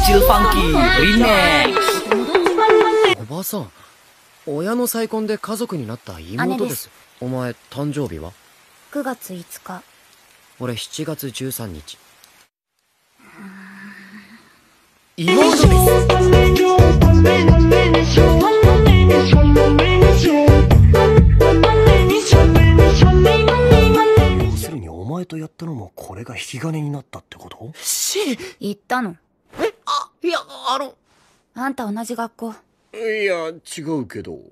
Kecil Funky Remix。 おばさん、親の再婚で家族になった妹です。お前、誕生日は 9月5日。 俺、7月13日。妹です。 要するにお前とやったのもこれが引き金になったってこと？ 言ったの？ いや、 あんた同じ学校。 いや、違うけど。